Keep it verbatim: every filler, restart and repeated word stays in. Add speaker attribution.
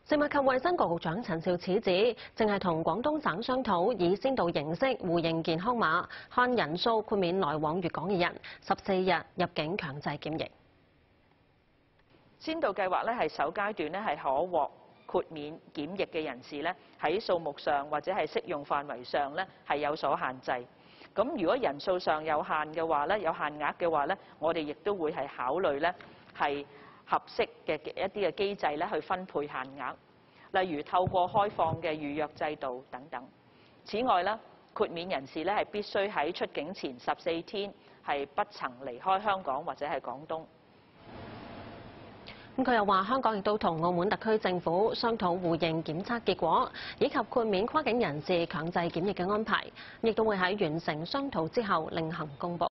Speaker 1: 食物及衛生局局長陳肇始指，正係同廣東省商討以先導形式互認健康碼，限人數豁免來往粵港嘅人十四日入境強制檢疫。
Speaker 2: 先導計劃咧係首階段咧係可獲豁免檢疫嘅人士咧喺數目上或者係適用範圍上咧係有所限制。咁如果人數上有限嘅話咧，有限額嘅話咧，我哋亦都會係考慮咧係合適嘅一啲嘅機制咧去分配限額，例如透過開放嘅預約制度等等。此外咧，豁免人士咧係必須喺出境前十四天係不曾離開香港或者係廣東。
Speaker 1: 咁佢又話，香港亦都同澳門特區政府商討互認檢測結果，以及豁免跨境人士強制檢疫嘅安排，亦都會喺完成商討之後另行公佈。